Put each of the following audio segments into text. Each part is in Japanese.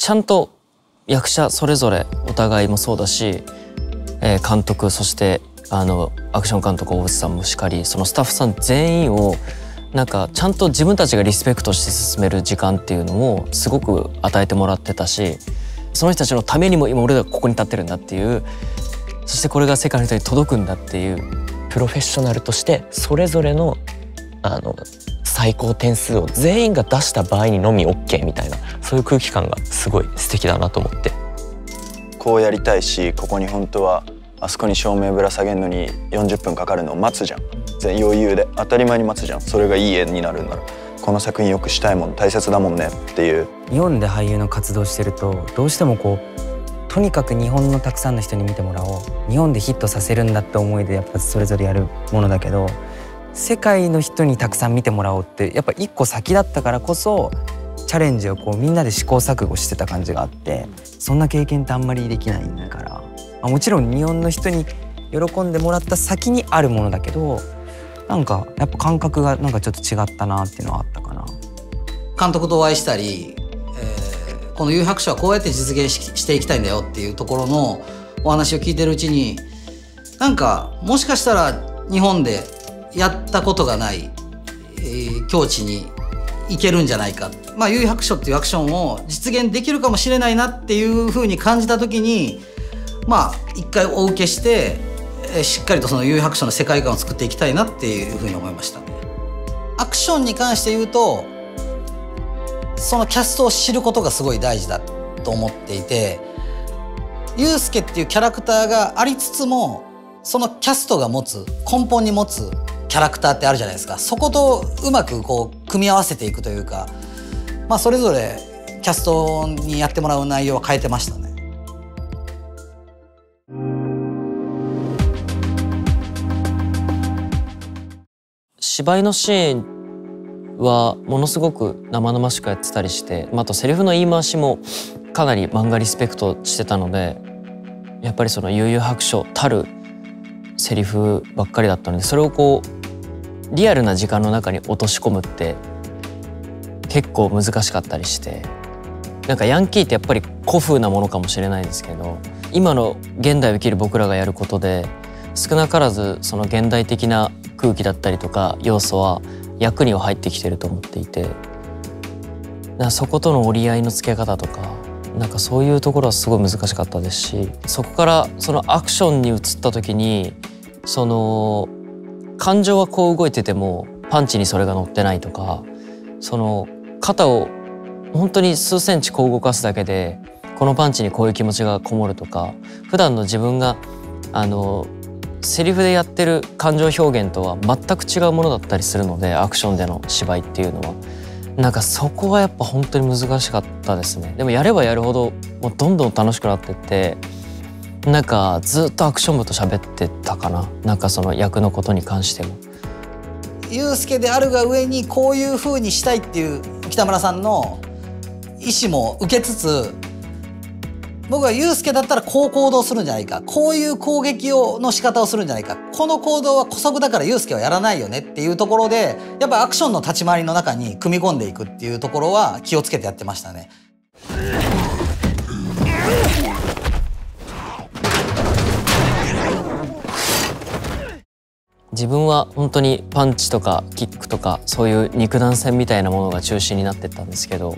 ちゃんと役者それぞれお互いもそうだし、監督、そしてアクション監督大内さんもしかり、そのスタッフさん全員をなんかちゃんと自分たちがリスペクトして進める時間っていうのをすごく与えてもらってたし、その人たちのためにも今俺らここに立ってるんだっていう、そしてこれが世界の人に届くんだっていう、 プロフェッショナルとしてそれぞれの最高点数を全員が出した場合にのみ OK みたいな、そういう空気感がすごい素敵だなと思って。 こうやりたいし、ここに本当はあそこに照明ぶら下げるのに40分かかるのを待つじゃん。余裕で当たり前に待つじゃん。それがいい絵になるんならこの作品よくしたいもん、大切だもんねっていう。 日本で俳優の活動してるとどうしてもこうとにかく日本のたくさんの人に見てもらおう、日本でヒットさせるんだって思いでやっぱそれぞれやるものだけど、世界の人にたくさん見てもらおうってやっぱ一個先だったからこそチャレンジをこうみんなで試行錯誤してた感じがあって、そんな経験ってあんまりできないんだから、もちろん日本の人に喜んでもらった先にあるものだけど、なんかやっぱ感覚がなんかちょっと違ったなっていうのはあったかな。 監督とお会いしたり、この「幽白書」はこうやって実現していきたいんだよっていうところのお話を聞いてるうちに、なんかもしかしたら日本でやったことがない、境地に行けるんじゃないか、幽白書っていうアクションを実現できるかもしれないなっていうふうに感じた時に、一回お受けして、しっかりとその幽白書の世界観を作っていきたいなっていうふうに思いましたね。アクションに関して言うと、そのキャストを知ることがすごい大事だと思っていて、ユウスケっていうキャラクターがありつつも、そのキャストが持つ根本に持つキャラクターってあるじゃないですか。そことうまくこう組み合わせていくというか、それぞれキャストにやってもらう内容は変えてましたね。 芝居のシーンはものすごく生々しくやってたりして、あとセリフの言い回しもかなり漫画リスペクトしてたので、やっぱりその悠々白書たるセリフばっかりだったので、それをこうリアルな時間の中に落とし込むって結構難しかったりして、なんかヤンキーってやっぱり古風なものかもしれないですけど、今の現代を生きる僕らがやることで少なからずその現代的な空気だったりとか要素は役には入ってきてると思っていて、そことの折り合いのつけ方とか、なんかそういうところはすごい難しかったですし、そこからそのアクションに移った時に、その感情はこう動いててもパンチにそれが乗ってないとか、その肩を本当に数センチこう動かすだけでこのパンチにこういう気持ちがこもるとか、普段の自分がセリフでやってる感情表現とは全く違うものだったりするので、アクションでの芝居っていうのはなんかそこはやっぱ本当に難しかったですね。でもやればやるほどもうどんどん楽しくなってって、なんかずっとアクション部と喋ってたかな。なんかその役のことに関しても。 ユウスケであるが上にこういう風にしたいっていう北村さんの意思も受けつつ、僕はユウスケだったらこう行動するんじゃないか、こういう攻撃の仕方をするんじゃないか、この行動は姑息だからユウスケはやらないよねっていうところで、やっぱアクションの立ち回りの中に組み込んでいくっていうところは気をつけてやってましたね。 自分は本当にパンチとかキックとかそういう肉弾戦みたいなものが中心になってったんですけど、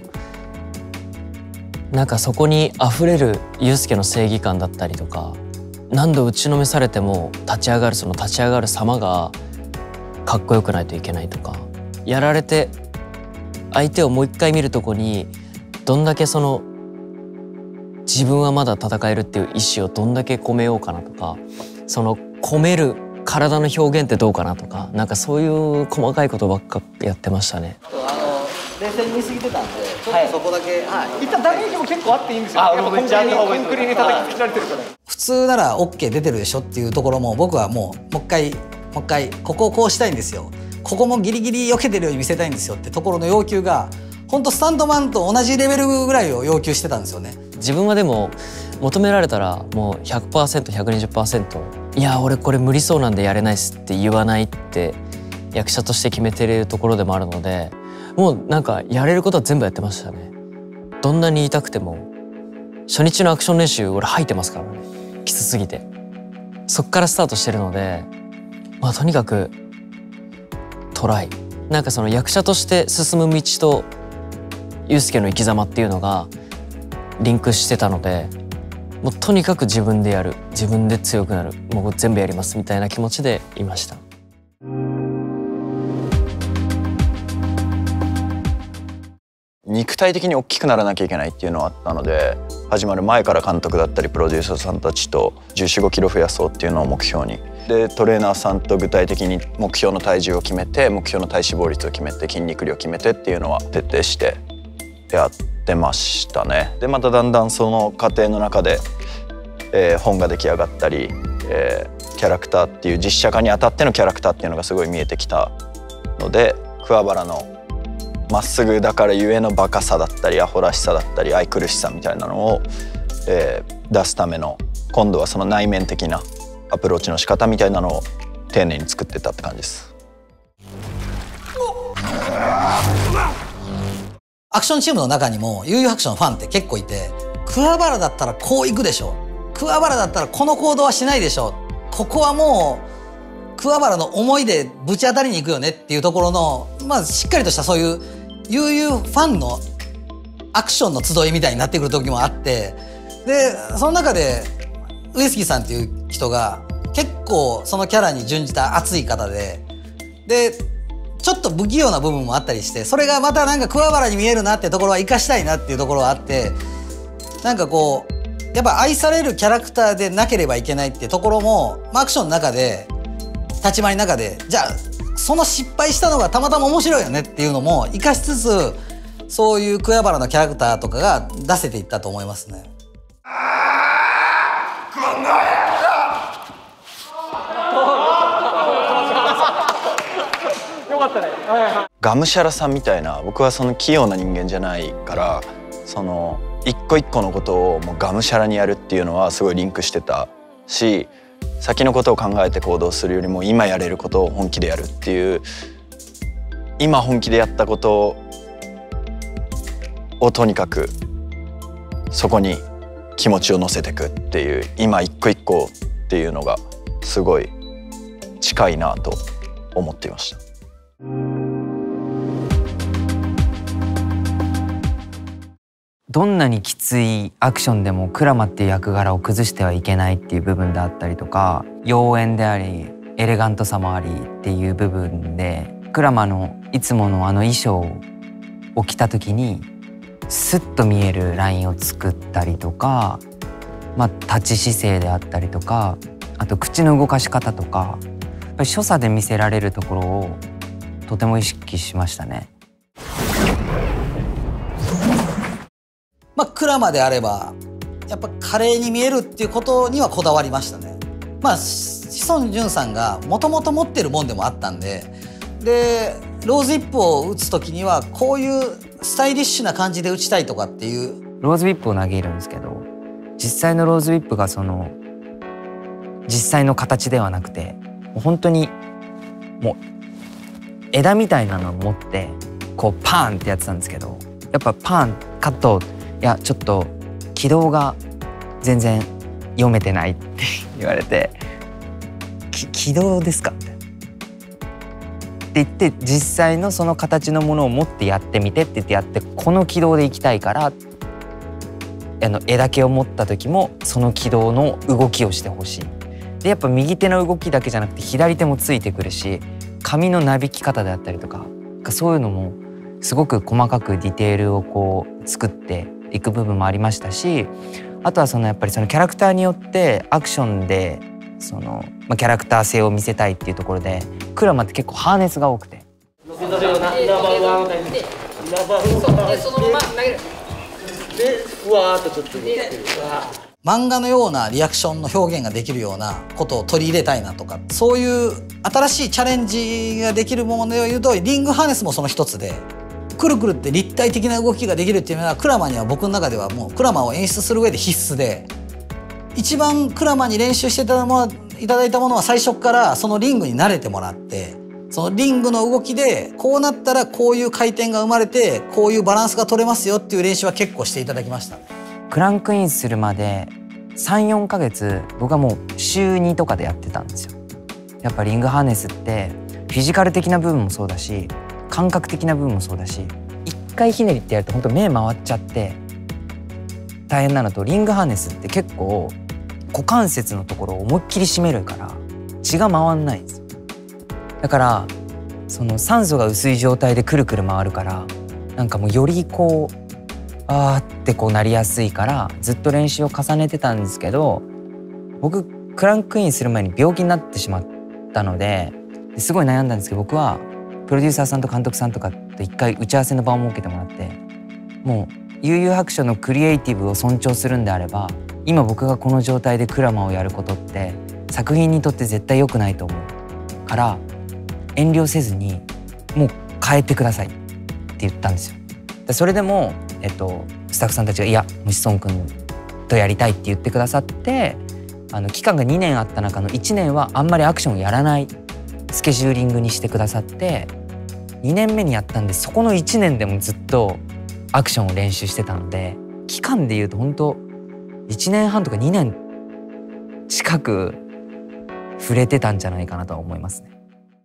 なんかそこに溢れるユウスケの正義感だったりとか、何度打ちのめされても立ち上がる、その立ち上がる様がかっこよくないといけないとか、やられて相手をもう一回見るとこにどんだけその自分はまだ戦えるっていう意志をどんだけ込めようかなとか、その込める体の表現ってどうかなとか、なんかそういう細かいことばっかやってましたね。 冷静に見すぎてたんで、ちょっとそこだけ、 一旦ダメージも結構あっていいんですよ。やっぱコンクリに叩きつけられてるから。 普通なら OK 出てるでしょっていうところも、僕はもう一回ここをこうしたいんですよ、ここもギリギリ避けてるように見せたいんですよってところの要求が本当スタントマンと同じレベルぐらいを要求してたんですよね。 自分はでも求められたらもう 100%120% いや俺これ無理そうなんでやれないっすって言わないって役者として決めてるところでもあるので、もうなんかやれることは全部やってましたね。どんなに言いたくても初日のアクション練習俺吐いてますからね、きつすぎて。そっからスタートしてるので、まあとにかくトライ。なんかその役者として進む道とユうスケの生き様っていうのがリンクしてたので、もうとにかく自分でやる、自分で強くなる、もう全部やりますみたいな気持ちでいました。 肉体的に大きくならなきゃいけないっていうのはあったので、始まる前から監督だったりプロデューサーさんたちと14、15キロ増やそうっていうのを目標に、でトレーナーさんと具体的に目標の体重を決めて、目標の体脂肪率を決めて、筋肉量を決めてっていうのは徹底してやってましたね。でまただんだんその過程の中で、本が出来上がったり、キャラクターっていう実写化にあたってのキャラクターっていうのがすごい見えてきたので、桑原のまっすぐだからゆえのバカさだったりアホらしさだったり愛くるしさみたいなのを、出すための、今度はその内面的なアプローチの仕方みたいなのを丁寧に作ってたって感じです。 アクションチームの中にも悠々白書のファンって結構いて、桑原だったらこういくでしょ、桑原だったらこの行動はしないでしょ、ここはもう桑原の思いでぶち当たりに行くよねっていうところの、まあしっかりとしたそういう悠々ファンのアクションの集いみたいになってくる時もあって、でその中で上杉さんっていう人が結構そのキャラに準じた熱い方で、ちょっと不器用な部分もあったりして、それがまたなんか桑原に見えるなってところは生かしたいなっていうところはあって、なんかこうやっぱ愛されるキャラクターでなければいけないっていうところも、アクションの中で立ち回りの中で、じゃあその失敗したのがたまたま面白いよねっていうのも生かしつつ、そういう桑原のキャラクターとかが出せていったと思いますね。 がむしゃらさんみたいな、僕はその器用な人間じゃないから、その一個一個のことをもうがむしゃらにやるっていうのはすごいリンクしてたし、先のことを考えて行動するよりも今やれることを本気でやるっていう、今本気でやったことをとにかくそこに気持ちを乗せていくっていう、今一個一個っていうのがすごい近いなと思っていました。 どんなにきついアクションでも鞍馬っていう役柄を崩してはいけないっていう部分であったりとか、妖艶でありエレガントさもありっていう部分で、鞍馬のいつものあの衣装を着た時にスッと見えるラインを作ったりとか、立ち姿勢であったりとか、あと口の動かし方とか、やっぱり所作で見せられるところをとても意識しましたね。 鞍馬であればやっぱ華麗に見えるっていうことにはこだわりましたね。志尊淳さんがもともと持ってるもんでもあったんで、ローズウィップを打つ時にはこういうスタイリッシュな感じで打ちたいとかっていう。 ローズウィップを投げるんですけど、実際のローズウィップがその実際の形ではなくて、本当にもう枝みたいなのを持ってこうパーンってやってたんですけど、やっぱパーンカット、いやちょっと軌道が全然読めてないって言われて、軌道ですかって言って、実際のその形のものを持ってやってみてって言ってやって、この軌道でいきたいから絵だけを持った時もその軌道の動きをしてほしい。でやっぱ右手の動きだけじゃなくて左手もついてくるし、髪のなびき方であったりとか、そういうのもすごく細かくディテールをこう作っていく部分もありましたし、あとはやっぱりそのキャラクターによってアクションでキャラクター性を見せたいっていうところで、鞍馬って結構ハーネスが多くて、 漫画のようなリアクションの表現ができるようなことを取り入れたいなとか、そういう新しいチャレンジができるものを言うと、リングハーネスもその一つで、くるくるって立体的な動きができるっていうのは鞍馬には、僕の中ではもう鞍馬を演出する上で必須で、一番鞍馬に練習していただいたものは最初からそのリングに慣れてもらって、そのリングの動きでこうなったらこういう回転が生まれてこういうバランスが取れますよっていう練習は結構していただきました。 クランクインするまで3、4ヶ月僕はもう週2とかでやってたんですよ。やっぱリングハーネスってフィジカル的な部分もそうだし感覚的な部分もそうだし、1回ひねりってやると本当目回っちゃって大変なのと、リングハーネスって結構股関節のところを思いっきり締めるから血が回んないんですよ。だからその酸素が薄い状態でくるくる回るから、なんかもうよりこうあーってこうなりやすいからずっと練習を重ねてたんですけど、僕クランクインする前に病気になってしまったのですごい悩んだんですけど、僕はプロデューサーさんと監督さんとかと一回打ち合わせの場を設けてもらって、もう悠々白書のクリエイティブを尊重するんであれば、今僕がこの状態でクラマをやることって作品にとって絶対良くないと思うから遠慮せずにもう変えてくださいって言ったんですよ。それでも、スタッフさんたちがいやもう志尊君とやりたいって言ってくださって、期間が2年あった中の1年はあんまりアクションをやらないスケジューリングにしてくださって、2年目にやったんで、そこの1年でもずっとアクションを練習してたので、期間でいうと本当1年半とか2年近く触れてたんじゃないかなとは思いますね。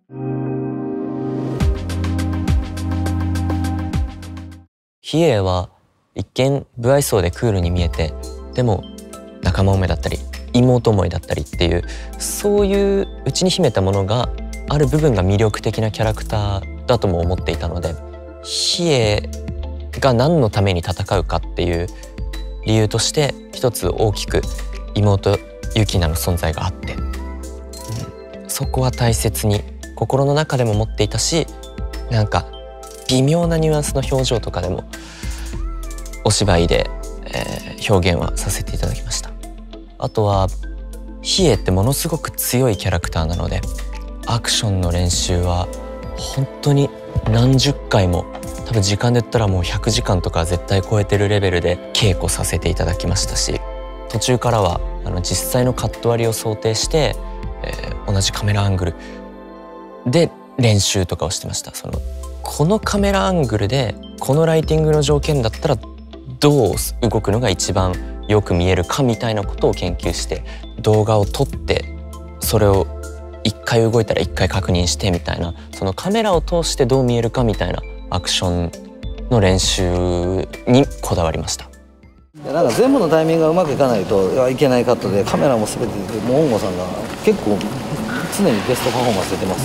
比叡は一見不愛想でクールに見えて、でも仲間思いだったり妹思いだったりっていう、そういう内に秘めたものがある部分が魅力的なキャラクターだとも思っていたので、比叡が何のために戦うかっていう理由として一つ大きく妹ユキナの存在があって、そこは大切に心の中でも持っていたし、なんか微妙なニュアンスの表情とかでもお芝居で、表現はさせていただきました。あとは比叡ってものすごく強いキャラクターなので、アクションの練習は本当に何十回も、多分時間で言ったらもう100時間とか絶対超えてるレベルで稽古させていただきましたし、途中からは実際のカット割りを想定して、同じカメラアングルで練習とかをしてました。このカメラアングルでこのライティングの条件だったらどう動くのが一番よく見えるかみたいなことを研究して、動画を撮ってそれを一回動いたら一回確認してみたいな、そのカメラを通してどう見えるかみたいなアクションの練習にこだわりました。 なんか全部のタイミングがうまくいかないといけないカットで、カメラも全てもう本郷さんが結構常にベストパフォーマンス出てます。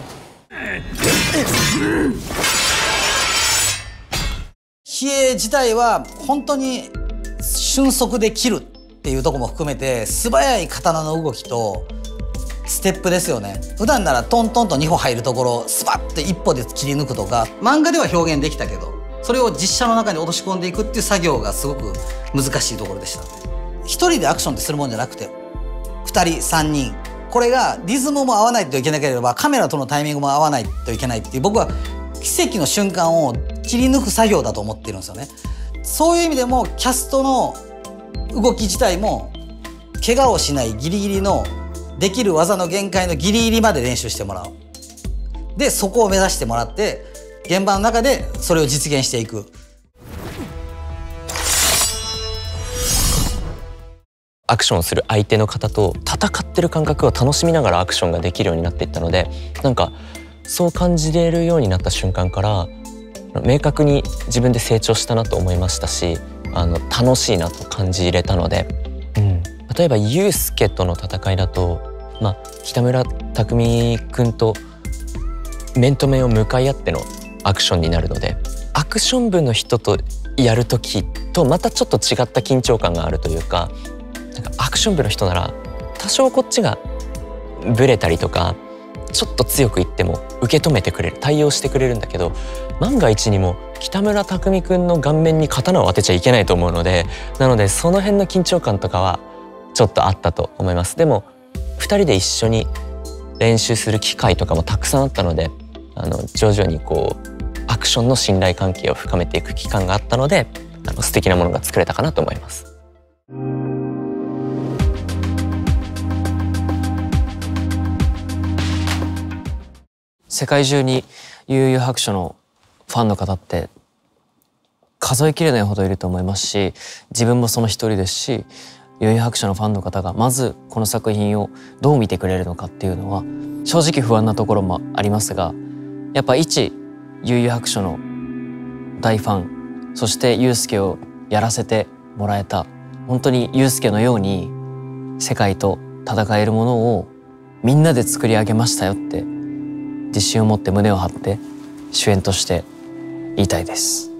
比叡自体は本当に瞬足で切るっていうところも含めて素早い刀の動きとステップですよね。普段ならトントンと2歩入るところスパッて1歩で切り抜くとか、漫画では表現できたけどそれを実写の中に落とし込んでいくっていう作業がすごく難しいところでした。一人でアクションってするもんじゃなくて2人3人、これがリズムも合わないといけなければカメラとのタイミングも合わないといけないっていう、僕は奇跡の瞬間を切り抜く作業だと思っているんですよね。そういう意味でもキャストの動き自体も怪我をしないギリギリのできる技の限界のギリギリまで練習してもらう。でそこを目指してもらって現場の中でそれを実現していく。 アクションをする相手の方と戦ってる感覚を楽しみながらアクションができるようになっていったので、なんかそう感じれるようになった瞬間から明確に自分で成長したなと思いましたし、楽しいなと感じれたので、例えばユウスケとの戦いだと、北村匠海君と面と面を向かい合ってのアクションになるので、アクション部の人とやる時とまたちょっと違った緊張感があるというか、なんかアクション部の人なら多少こっちがブレたりとかちょっと強く言っても受け止めてくれる、対応してくれるんだけど、万が一にも北村匠海君の顔面に刀を当てちゃいけないと思うので、なのでその辺の緊張感とかはちょっとあったと思います。でも2人で一緒に練習する機会とかもたくさんあったので、徐々にこうアクションの信頼関係を深めていく期間があったので、素敵なものが作れたかなと思います。世界中に悠々白書のファンの方って数えきれないほどいると思いますし、自分もその一人ですし、幽遊白書のファンの方がまずこの作品をどう見てくれるのかっていうのは正直不安なところもありますが、やっぱ一幽遊白書の大ファン、そしてユウスケをやらせてもらえた、本当にユウスケのように世界と戦えるものをみんなで作り上げましたよって自信を持って胸を張って主演として言いたいです。